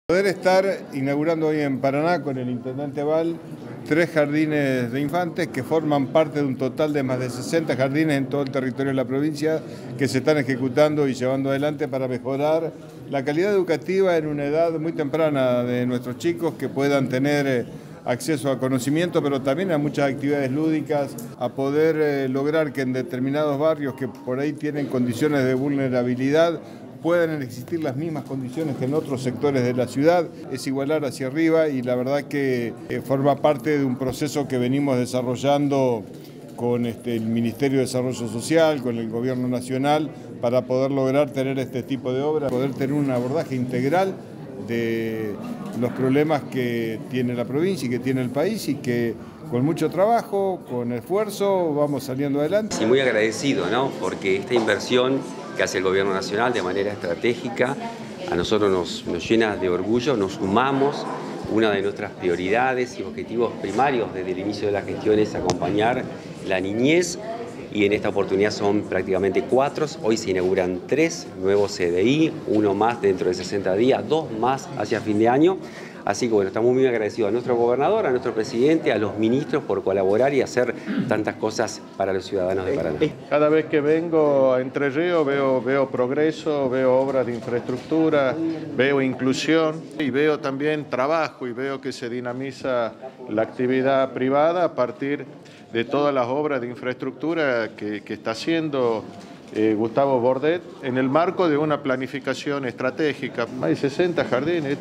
Poder estar inaugurando hoy en Paraná con el intendente Val 3 jardines de infantes que forman parte de un total de más de 60 jardines en todo el territorio de la provincia que se están ejecutando y llevando adelante para mejorar la calidad educativa en una edad muy temprana de nuestros chicos, que puedan tener acceso a conocimiento, pero también a muchas actividades lúdicas, a poder lograr que en determinados barrios que por ahí tienen condiciones de vulnerabilidad puedan existir las mismas condiciones que en otros sectores de la ciudad, es igualar hacia arriba, y la verdad que forma parte de un proceso que venimos desarrollando con el Ministerio de Desarrollo Social, con el Gobierno Nacional, para poder lograr tener este tipo de obras, poder tener un abordaje integral de los problemas que tiene la provincia y que tiene el país, y que con mucho trabajo, con esfuerzo, vamos saliendo adelante. Y muy agradecido, ¿no? Porque esta inversión que hace el Gobierno Nacional de manera estratégica a nosotros nos llena de orgullo, nos sumamos. Una de nuestras prioridades y objetivos primarios desde el inicio de la gestión es acompañar la niñez, y en esta oportunidad son prácticamente 4. Hoy se inauguran 3 nuevos CDI, 1 más dentro de 60 días, 2 más hacia fin de año. Así que bueno, estamos muy agradecidos a nuestro gobernador, a nuestro presidente, a los ministros por colaborar y hacer tantas cosas para los ciudadanos de Paraná. Cada vez que vengo a Entre Ríos veo progreso, veo obras de infraestructura, veo inclusión y veo también trabajo, y veo que se dinamiza la actividad privada a partir de todas las obras de infraestructura que está haciendo Gustavo Bordet en el marco de una planificación estratégica. Hay 60 jardines,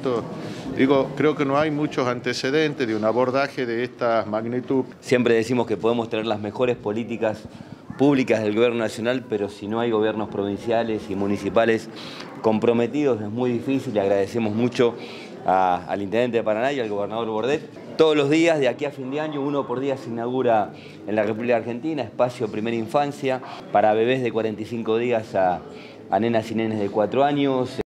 creo que no hay muchos antecedentes de un abordaje de esta magnitud. Siempre decimos que podemos tener las mejores políticas públicas del Gobierno Nacional, pero si no hay gobiernos provinciales y municipales comprometidos es muy difícil. Le agradecemos mucho al intendente de Paraná y al gobernador Bordet. Todos los días, de aquí a fin de año, 1 por día se inaugura en la República Argentina espacio primera infancia para bebés de 45 días a nenas y nenes de 4 años.